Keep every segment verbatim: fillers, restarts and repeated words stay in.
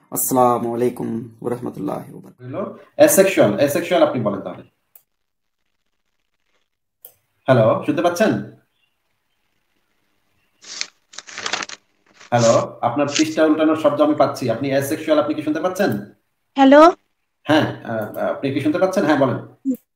আসসালামু আলাইকুম ওয়া রাহমাতুল্লাহি ওয়া বারাকাতুহু। হলো অ্যাসেক্সুয়াল অ্যাসেক্সুয়াল আপনি বলেন তাহলে। হ্যালো, শুনতে পাচ্ছেন? হ্যালো, আপনার পৃষ্ঠা উল্টানোর শব্দ আমি পাচ্ছি। আপনি অ্যাসেক্সুয়াল, আপনি কি শুনতে পাচ্ছেন? হ্যালো। হ্যাঁ, আহ, আপনি কি শুনতে পাচ্ছেন? হ্যাঁ বলেন।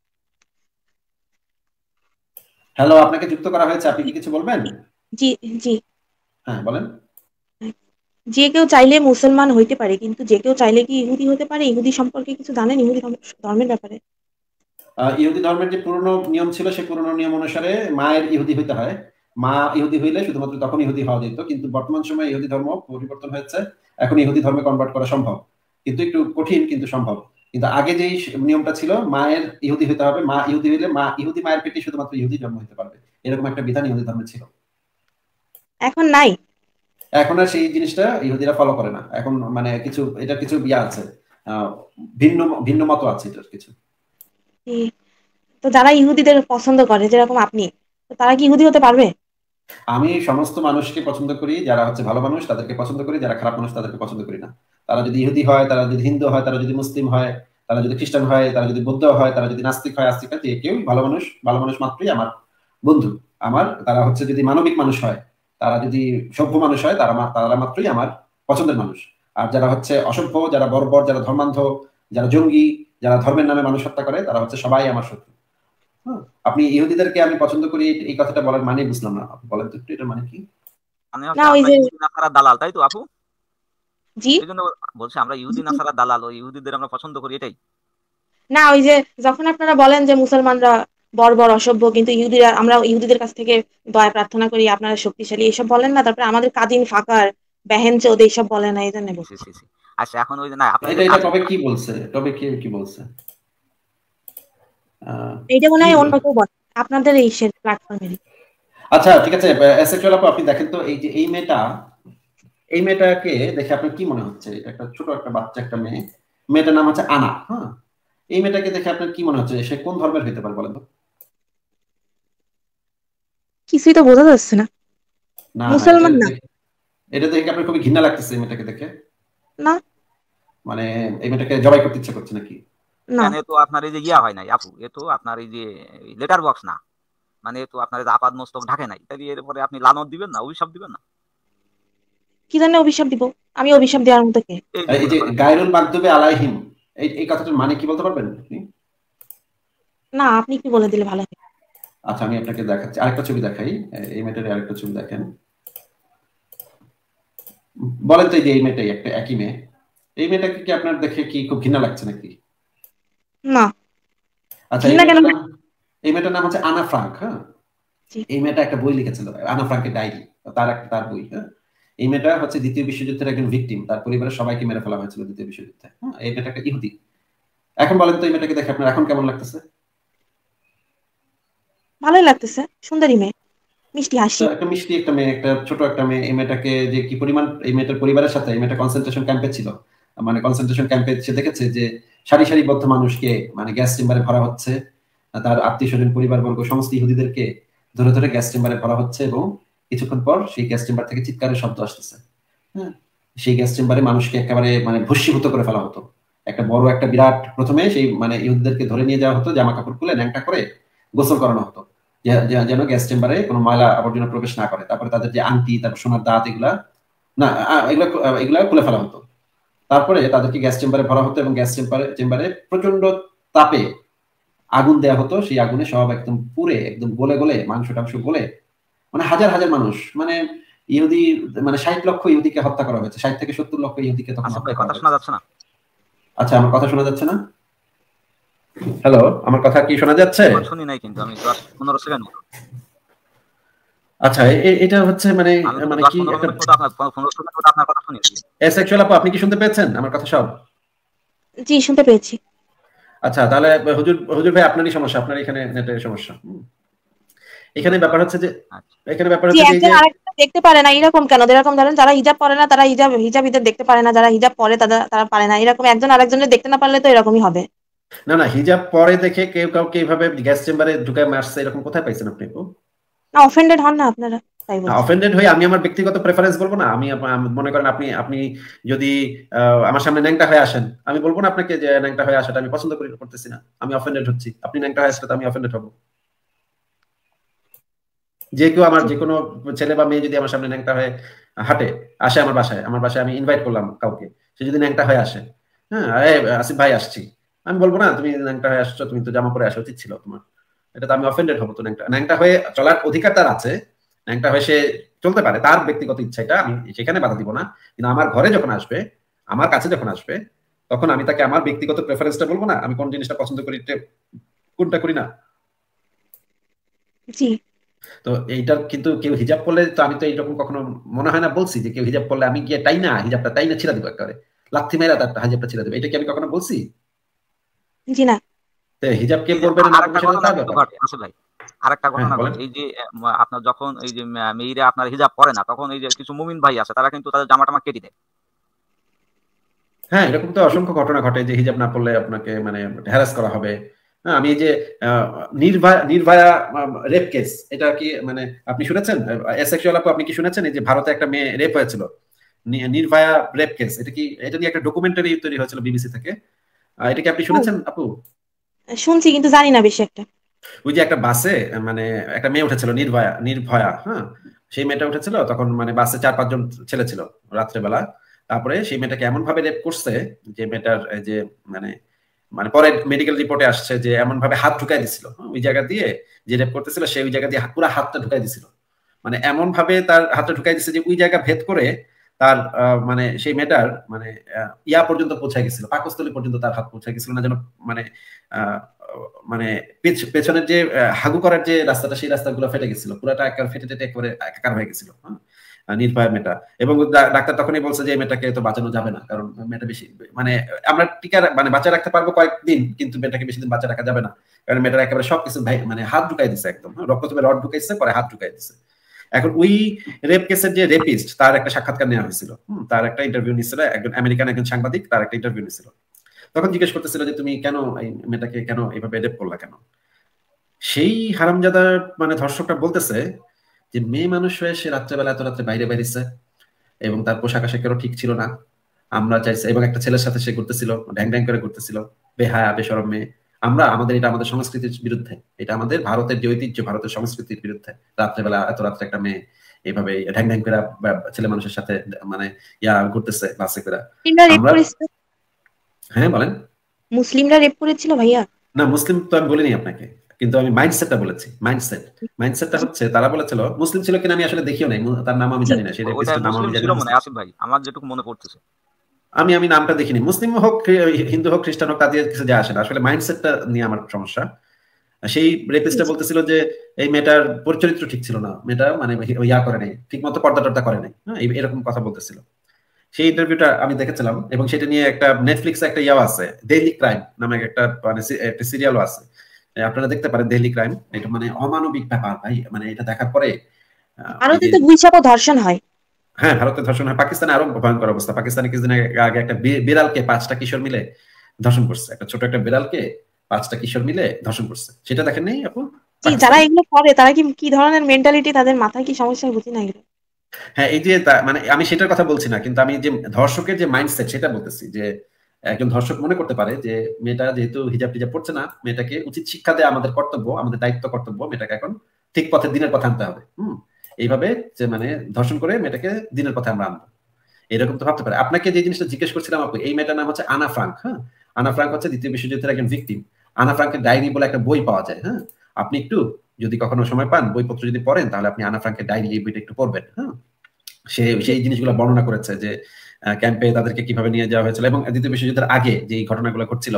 হ্যালো, আপনাকে যুক্ত করা হয়েছে, আপনি কি কিছু বলবেন? জি জি। হ্যাঁ বলেন। যে কেউ চাইলে মুসলমান হইতে পারে, কিন্তু যে কেউ চাইলে কি ইহুদি হতে পারে? ইহুদি সম্পর্কে কিছু জানেন? ইহুদি ধর্ম- ধর্মের ব্যাপারে? আহ, ইহুদি ধর্মের যে পুরনো নিয়ম ছিল, সেই পুরনো নিয়ম অনুসারে মায়ের ইহুদি হইতে হয়। মা ইহুদি হইলে শুধুমাত্র তখন ইহুদি হওয়া যেত, কিন্তু বর্তমান সময়ে ইহুদি ধর্ম পরিবর্তন হয়েছে। এখন ইহুদি ধর্মে কনভার্ট করা সম্ভব, কিন্তু একটু কঠিন, কিন্তু সম্ভব। কিন্তু আগে যেই নিয়মটা ছিল, মায়ের ইহুদি হইতে হবে, মা ইহুদি হইলে মা ইহুদি মায়ের পেটে শুধুমাত্র ইহুদি জন্ম হতে পারবে, এরকম একটা বিধান ইহুদি ধর্মে ছিল। এখন নাই। এখন আর সেই জিনিসটা ইহুদিরা ফলো করে না। এখন মানে কিছু এটা কিছু ইয়া আছে, আহ, ভিন্ন ভিন্ন মত আছে এটার কিছু। জি। তো যারা ইহুদিদের পছন্দ করে, যেরকম আপনি, তো তারা কি ইহুদি হতে পারবে? আমি সমস্ত মানুষকে পছন্দ করি, যারা হচ্ছে ভালো মানুষ তাদেরকে পছন্দ করি, যারা খারাপ মানুষ তাদেরকে পছন্দ করি না। তারা যদি ইহুদি হয়, তারা যদি হিন্দু হয়, তারা যদি মুসলিম হয়, তারা যদি খ্রিস্টান হয়, তারা যদি বৌদ্ধ হয়, তারা যদি নাস্তিক হয়, আস্তিক হয়, যে কেউ ভালো মানুষ, ভালো মানুষ মাত্রই আমার বন্ধু। আমার তারা হচ্ছে যদি মানবিক মানুষ হয়, তারা যদি সভ্য মানুষ হয়, তারা মা- তারা মাত্রই আমার পছন্দের মানুষ। আর যারা হচ্ছে অসভ্য, যারা বর্বর, যারা ধর্মান্ধ, যারা জঙ্গি, যারা ধর্মের নামে মানুষ হত্যা করে, তারা হচ্ছে সবাই আমার শত্রু। হ্যাঁ, আপনি ইহুদিদেরকে আমি পছন্দ করি, এই এই কথাটা বলার মানে বুঝলাম না। আপনি বলেন তো একটু এটার মানে কি? মানে না, হচ্ছে ওই আমরা যে। ইহুদি নাসারার দালাল, তাই তো আপু? জি। এই জন্য বলছি আমরা ইহুদি নাসারার দালাল, ওই ইহুদিদের আমরা পছন্দ করি, এটাই। না, ওই যে যখন আপনারা বলেন যে মুসলমানরা বর্বর অসভ্য, কিন্তু ইহুদিরা, আমরা ইহুদিদের কাছ থেকে দয়া প্রার্থনা করি, আপনারা শক্তিশালী, এইসব বলেন না? তারপরে আমাদের কাদিন ফাকার বেহেন চোদ এইসব বলেন না, এই জন্য সি বলছি। সি সি আচ্ছা, এখন ওই যে না, আপনার এটা যে এটা কাজিন, কবে কি বলছে? কবে কি কি বলছে? আহ, এইটা মনে কি হয় অন্য বল- কেউ বলে, আপনাদের এই প্ল্যাটফর্মেরই। আচ্ছা ঠিক আছে, অ্যাসেক্সুয়াল আপু, আপনি দেখেন তো এই যে এই মেয়েটা, এই মেয়েটাকে দেখে আপনার কি মনে হচ্ছে? এটা একটা ছোট একটা বাচ্চা, একটা মেয়ে। মেয়েটার নাম হচ্ছে আনা। হ্যাঁ, এই মেয়েটাকে দেখে আপনার কি মনে হচ্ছে? সে কোন ধর্মের হইতে পারে বলেন তো? কিছুই তো বোঝা যাচ্ছে না। না না, এটা মুসলমান না। দেখে, এটা দেখে আপনার খুবই ঘৃণা লাগতেছে এই মেয়েটাকে দেখে। না। মানে এই মেয়েটাকে জবাই করতে ইচ্ছা করছে নাকি? না। কেন, এ তো আপনার এই যে ইয়া হয় নাই আপু, এ তো আপনার এই যে লেটার বক্স না, মানে এ তো আপনার এই যে আপাদ মস্তক ঢাকে নাই, তাই এরপরে আপনি লানত দিবেন না, অভিশাপ দিবেন না? কি জানে অভিশাপ দিব? আমি অভিশাপ দেওয়ার মতো কে? এই যে আর এই মনে যে করেন, গায়রুল মাগদুবে আলাইহিম, এই এই কথাটার মানে কি বলতে পারবেন আপনি? না, আপনি কি বলে দিলে ভালো হয়। আচ্ছা আমি আপনাকে দেখাচ্ছি, আরেকটা ছবি দেখাই। এই মেয়েটার আরেকটা ছবি দেখেন। বলেন তো, এই যে এই মেয়েটাই একটা একই মেয়ে, এই মেয়েটাকে কি আপনার দেখে কি খুব ঘৃণা লাগছে নাকি? না। আচ্ছা, এই ঘৃণা কেন? মেয়েটার নাম, এই মেয়েটার নাম হচ্ছে আনা ফ্রাঙ্ক। হ্যাঁ, জি। এই মেয়েটা একটা বই লিখেছিল, আনা ফ্রাঙ্কের ডায়েরি, তার একটা তার বই। হ্যাঁ, এই মেয়েটা হচ্ছে দ্বিতীয় বিশ্বযুদ্ধের একজন ভিকটিম, তার পরিবারের সবাইকে মেরে ফেলা হয়েছিল দ্বিতীয় বিশ্বযুদ্ধে। হ্যাঁ, এই মেয়েটা একটা ইহুদি। এখন বলেন তো এই মেয়েটাকে দেখে আপনার এখন কেমন লাগতেছে? ভালোই লাগতেছে, সুন্দরী মেয়ে, মিষ্টি তো হাসি। একটা মিষ্টি একটা মেয়ে, একটা ছোট একটা মেয়ে, এই মেয়েটাকে যে কি পরিমাণ, এই মেয়েটার পরিবারের সাথে, এই মেয়েটা কনসেন্ট্রেশন ক্যাম্পে ছিল। মানে কনসেন্ট্রেশন ক্যাম্পে সে দেখেছে যে সারি সারিবদ্ধ মানুষকে মানে গ্যাস চেম্বারে ভরা হচ্ছে, তার আত্মীয় স্বজন পরিবারবর্গ সমস্ত ইহুদিদেরকে ধরে ধরে গ্যাস চেম্বারে ভরা হচ্ছে, এবং কিছুক্ষণ পর সেই গ্যাস চেম্বার থেকে চিৎকারের শব্দ আসতেছে। হ্যাঁ, সেই গ্যাস চেম্বারে মানুষকে একেবারে মানে ভস্মীভূত করে ফেলা হতো। একটা বড় একটা বিরাট, প্রথমে সেই মানে ইহুদিদেরকে ধরে নিয়ে যাওয়া হতো, জামা কাপড় খুলে ন্যাংটা করে গোসল করানো হতো, যে- যে- যেন গ্যাস চেম্বারে কোনো ময়লা আবর্জনা প্রবেশ না করে। তারপরে তাদের যে আংটি, তারপর সোনার দাঁত, এগুলা না আ- এগুলা এগুলা খুলে ফেলা হতো। তারপরে তাদেরকে গ্যাস চেম্বারে ভরা হতো, এবং গ্যাস চেম্বারে চেম্বারে প্রচন্ড তাপে আগুন দেয়া হতো। সেই আগুনে সব একদম পুড়ে একদম গলে গলে মাংস টাংস গলে, মানে হাজার হাজার মানুষ, মানে ইহুদি, মানে ষাট লক্ষ ইহুদিকে হত্যা করা হয়েছে, ষাট থেকে সত্তর লক্ষ ইহুদিকে তখন আসিফ হত্যা ভাই করা কথা শোনা হয়েছে। যাচ্ছে না? আচ্ছা, আমার কথা শোনা যাচ্ছে না? হ্যালো, আমার কথা কি শোনা যাচ্ছে? এখন শুনি নাই, কিন্তু আমি দশ পনেরো সেকেন্ড মতো, আচ্ছা, এ- এ- এটা হচ্ছে মানে, আমি কিন্তু মানে দশ কি পনেরো একটা মিনিট মতো আপনার পনেরো সেকেন্ড মতো আপনার কথা শুনি। এসেক্সুয়াল আপু, আপনি কি শুনতে পেয়েছেন আমার কথা সব? জি, শুনতে পেয়েছি। আচ্ছা, তাহলে হুজুর, হুজুর ভাই আপনারই সমস্যা, আপনার এখানে নেটের সমস্যা। হুম। এখানে ব্যাপার হচ্ছে যে, আচ্ছা, এখানে ব্যাপার জি, হচ্ছে যে এই একজন যে, আরেকজন দেখতে পারে না, এরকম কেন? যেরকম ধরেন যারা হিজাব পরে না তারা হিজাব হিজাবিদের দেখতে পারে না, যারা হিজাব পরে তারা তারা পারে না, এরকম একজন আরেকজনের দেখতে না পারলে তো এরকমই হবে। না না, হিজাব পরে দেখে কেউ কাউকে এইভাবে গ্যাস চেম্বারে ঢুকায় মারছে, এরকম কোথায় পাইছেন আপনি আপু? না, অফেন্ডেড হন না আপনারা? তাই বলছি। অফেন্ডেড হয়ে আমি আমার ব্যক্তিগত প্রেফারেন্স বলবো না। আমি মনে করেন আপনি আপনি যদি আমার সামনে ন্যাংটা হয়ে আসেন, আমি বলবো না আপনাকে যে ন্যাংটা হয়ে আসাটা আমি পছন্দ করি করতেছি না, আমি অফেন্ডেড হচ্ছি। আপনি ন্যাংটা হয়ে আসলে তো আমি অফেন্ডেড হবো। যে কেউ আমার যে কোনো ছেলে বা মেয়ে যদি আমার সামনে ন্যাংটা হয়ে হাঁটে আসে আমার বাসায়, আমার বাসায় আমি ইনভাইট করলাম কাউকে, সে যদি ন্যাংটা হয়ে আসে, হ্যাঁ আসিফ ভাই আসছি, আমি বলবো না তুমি ন্যাংটা হয়ে আসছো, তুমি তো জামা পরে আসা উচিত ছিল তোমার। এটা তো আমি অফেন্ডেড হবো। তো ন্যাংটা ন্যাংটা হয়ে চলার অধিকার তার আছে, ন্যাংটা হয়ে সে চলতে পারে, তার ব্যক্তিগত ইচ্ছা, এটা আমি সেখানে বাধা দিব না। কিন্তু আমার ঘরে যখন আসবে, আমার কাছে যখন আসবে, তখন আমি তাকে আমার ব্যক্তিগত প্রেফারেন্সটা বলবো না, আমি কোন জিনিসটা পছন্দ করি কোনটা করি না। জি। তো এইটার কিন্তু কেউ হিজাব পরলে তো আমি তো এইরকম কখনো মনে হয় না বলছি যে কেউ হিজাব পরলে আমি গিয়ে তাই না হিজাবটা তাই না ছিঁড়া দিব একেবারে, লাথি মেরা তার হিজাবটা ছিঁড়া দেবে, এটা কি আমি কখনো বলছি? জি না। হিজাব কে পরবে না আরেকটা ঘটনা কিন্তু ঘটে আসলে ভাই, আরেকটা ঘটনা ঘটে, এই যে আপনার যখন এই যে মেয়েরা আপনার হিজাব পরে না, তখন এই যে কিছু মুমিন ভাই আছে তারা কিন্তু তাদের জামা টামা কেটে দেয়। হ্যাঁ, এরকম তো অসংখ্য ঘটনা ঘটে যে হিজাব না পরলে আপনাকে মানে হ্যারাস করা হবে। হ্যাঁ, আমি এই যে নির্ভয়া নির্ভয়া রেপ কেস, এটা কি মানে আপনি শুনেছেন? এসেক্সুয়াল আপু আপনি কি শুনেছেন? এই যে ভারতে একটা মেয়ে রেপ হয়েছিল, নির্ভয়া রেপ কেস, এটা কি এটা নিয়ে একটা ডকুমেন্টারি তৈরি হয়েছিল বিবিসি থেকে, এটা কি আপনি শুনেছেন আপু? শুনছি কিন্তু জানি না বেশি একটা। ওই যে একটা বাসে মানে একটা মেয়ে উঠেছিল নির্ভয়া নির্ভয়া হ্যাঁ, সেই মেয়েটা উঠেছিল, তখন মানে বাসে চার পাঁচজন ছেলে ছিল রাত্রেবেলা। তারপরে সেই মেয়েটাকে এমন ভাবে রেপ করছে যে মেয়েটার যে মানে মানে পরে মেডিকেল রিপোর্টে আসছে যে এমন ভাবে হাত ঢুকাই দিছিল ওই জায়গা দিয়ে, যে রেপ করতেছিল সেই ওই জায়গা দিয়ে পুরো হাতটা ঢুকাই দিছিল, মানে এমন ভাবে তার হাতটা ঢুকাই দিছে যে ওই জায়গা ভেদ করে তার মানে সেই মেয়েটার মানে ইয়া পর্যন্ত পৌঁছায় গেছিল, পাকস্থলী পর্যন্ত তার হাত পৌঁছায় গেছিল না যেন মানে আহ মানে পেছনের যে হাগু করার যে রাস্তাটা সেই রাস্তাগুলো ফেটে গেছিল, পুরাটা একবার ফেটে টেটে একবারে একাকার হয়ে গেছিল নির্ভয়া মেয়েটা। এবং ডাক্তার তখনই বলছে যে মেয়েটাকে তো বাঁচানো যাবে না, কারণ মেয়েটা বেশি মানে আমরা টিকা মানে বাঁচা রাখতে পারবো কয়েকদিন, কিন্তু মেয়েটাকে বেশি দিন বাঁচা রাখা যাবে না, কারণ মেয়েটার একেবারে সবকিছু মানে হাত ঢুকাই দিচ্ছে, একদম রক্ত চোখে রড ঢুকাইছে, পরে হাত ঢুকাই দিচ্ছে। এখন ওই রেপ কেসের যে রেপিস্ট তার একটা সাক্ষাৎকার নেওয়া হয়েছিল, তার একটা ইন্টারভিউ নিচ্ছিল একজন আমেরিকান একজন সাংবাদিক, তার একটা ইন্টারভিউ নিচ্ছিল। তখন জিজ্ঞেস করতেছিল যে তুমি কেন এই মেয়েটাকে কেন এইভাবে রেপ করলা কেন? সেই হারামজাদা মানে ধর্ষকটা বলতেছে যে মেয়ে মানুষ হয়ে সে রাত্রেবেলা এত রাত্রে বাইরে বাইরেছে এবং তার পোশাক আশাকেরও ঠিক ছিল না, আমরা চাইছি, এবং একটা ছেলের সাথে সে ঘুরতেছিল, ড্যাং ড্যাং করে ঘুরতেছিল, বেহায়া বেশরম মেয়ে। আমরা আমাদের এটা আমাদের সংস্কৃতির বিরুদ্ধে, এটা আমাদের ভারতের যে ঐতিহ্য ভারতের সংস্কৃতির বিরুদ্ধে, রাত্রেবেলা এত রাত্রে একটা মেয়ে এইভাবে ঢ্যাং ঢ্যাং করে ছেলে মানুষের সাথে মানে ইয়া ঘুরতেছে বাসে করে। হ্যাঁ বলেন। মুসলিমরা রেপ করেছিল ভাইয়া? না, মুসলিম তো আমি বলিনি আপনাকে, কিন্তু আমি মাইন্ডসেটটা বলেছি। মাইন্ডসেট মাইন্ডসেটটা হচ্ছে তারা বলেছিল, মুসলিম ছিল কিনা আমি আসলে দেখিও নাই, তার নাম আমি জানি না, সেটা রেপিস্টের নাম আমি জানি না মনে আসিফ ভাই, আমার যেটুকু মনে পড়তেছে আমি আমি নামটা দেখিনি। মুসলিম হোক হিন্দু হোক খ্রিস্টান হোক তাদের কিছু যায় আসে না, আসলে মাইন্ডসেটটা নিয়ে আমার সমস্যা। সেই রেপিস্টটা বলতেছিল যে এই মেয়েটার পরিচরিত্র ঠিক ছিল না, মেয়েটা মানে ইয়া করে নাই, ঠিক মতো পর্দা টর্দা করে নাই, হ্যাঁ এরকম কথা বলতেছিল। সেই ইন্টারভিউটা আমি দেখেছিলাম, এবং সেটা নিয়ে একটা নেটফ্লিক্সে একটা ইয়াও আছে, ডেইলি ক্রাইম নামে একটা মানে একটা সিরিয়ালও আছে, আপনারা দেখতে পারেন ডেইলি ক্রাইম। এটা মানে অমানবিক ব্যাপার ভাই, মানে এটা দেখার পরে ভারতে তো গুইছাপা ধর্ষণ হয়। হ্যাঁ, ভারতে ধর্ষণ হয়, পাকিস্তানে আরো ভয়ঙ্কর অবস্থা। পাকিস্তানে কিছুদিন আগে একটা বিড়ালকে পাঁচটা কিশোর মিলে ধর্ষণ করছে, একটা ছোট একটা বিড়ালকে পাঁচটা কিশোর মিলে ধর্ষণ করছে, সেটা দেখেন নাই আপু? যারা এগুলো করে তারা কি কি ধরনের মেন্টালিটি, তাদের মাথায় কি সমস্যা বুঝি না এগুলো। হ্যাঁ, এই যে মানে আমি সেটার কথা বলছি না, কিন্তু আমি যে ধর্ষকের যে মাইন্ডসেট সেটা বলতেছি, যে একজন ধর্ষক মনে করতে পারে যে মেয়েটা যেহেতু হিজাব টিজাব পড়ছে না, মেয়েটাকে উচিত শিক্ষা দেওয়া আমাদের কর্তব্য, আমাদের দায়িত্ব কর্তব্য, মেয়েটাকে এখন ঠিক পথে দিনের পথে আনতে হবে। হম এইভাবে যে মানে ধর্ষণ করে মেয়েটাকে দিনের পথে আমরা আনবো, এরকম তো ভাবতে পারে। আপনাকে যে জিনিসটা জিজ্ঞেস করছিলাম আপু, এই মেয়েটার নাম হচ্ছে আনা ফ্রাঙ্ক। হ্যাঁ, আনা ফ্রাঙ্ক হচ্ছে দ্বিতীয় বিশ্বযুদ্ধের একজন ভিকটিম। আনা ফ্রাঙ্কের ডায়েরি বলে একটা বই পাওয়া যায়, হ্যাঁ আপনি একটু যদি কখনো সময় পান বইপত্র যদি পড়েন তাহলে আপনি আনা ফ্রাঙ্কের ডায়েরি এই বইটা একটু পড়বেন। হ্যাঁ, সে সেই জিনিসগুলো বর্ণনা করেছে যে ক্যাম্পে তাদেরকে কিভাবে নিয়ে যাওয়া হয়েছিল, এবং দ্বিতীয় বিশ্বযুদ্ধের আগে যে ঘটনাগুলো ঘটছিল,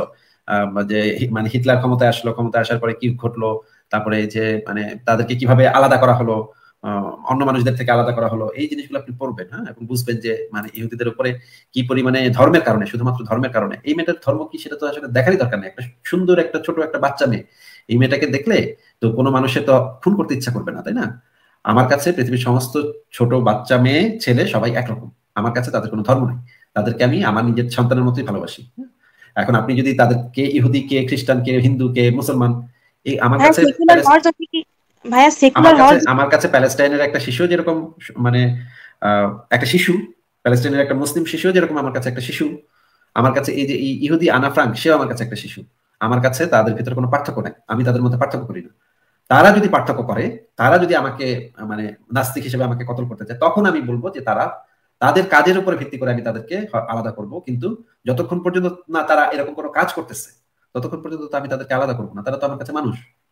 যে মানে হিটলার ক্ষমতায় আসলো, ক্ষমতায় আসার পরে কি ঘটলো, তারপরে যে মানে তাদেরকে কিভাবে আলাদা করা হলো, অন্য মানুষদের থেকে আলাদা করা হলো, এই জিনিসগুলো আপনি পড়বেন। হ্যাঁ, এবং বুঝবেন যে মানে ইহুদিদের উপরে কি পরিমাণে ধর্মের কারণে, শুধুমাত্র ধর্মের কারণে, এই মেয়েটার ধর্ম কি সেটা তো আসলে দেখারই দরকার নেই। একটা সুন্দর একটা ছোট একটা বাচ্চা মেয়ে, এই মেয়েটাকে দেখলে তো কোনো মানুষের তো খুন করতে ইচ্ছা করবে না, তাই না? আমার কাছে পৃথিবীর সমস্ত ছোট বাচ্চা মেয়ে ছেলে সবাই একরকম, আমার কাছে তাদের কোনো ধর্ম নেই, তাদেরকে আমি আমার নিজের সন্তানের মতোই ভালোবাসি। এখন আপনি যদি তাদেরকে ইহুদি কে খ্রিস্টান কে হিন্দু কে মুসলমান, এই আমার কাছে ভাইয়া আমার সেকুলার হওয়ার কাছে আমার কাছে প্যালেস্টাইনের একটা শিশু যেরকম মানে আহ, একটা শিশু, প্যালেস্টাইনের একটা মুসলিম শিশু যেরকম আমার কাছে একটা শিশু, আমার কাছে এই যে এই ইহুদি আনা ফ্রাঙ্ক সেও আমার কাছে একটা শিশু। আমার কাছে তাদের ভিতরে কোনো পার্থক্য নাই, আমি তাদের মধ্যে পার্থক্য করি না। তারা যদি পার্থক্য করে, তারা যদি আমাকে মানে নাস্তিক হিসেবে আমাকে কতল করতে চায়, তখন আমি বলবো যে তারা তাদের কাজের উপরে ভিত্তি করে আমি তাদেরকে হ- আলাদা করব। কিন্তু যতক্ষণ পর্যন্ত না তারা এরকম কোনো কাজ করতেছে, ততক্ষণ পর্যন্ত তো আমি তাদেরকে আলাদা করবো না। তারা তো আমার কাছে মানুষ।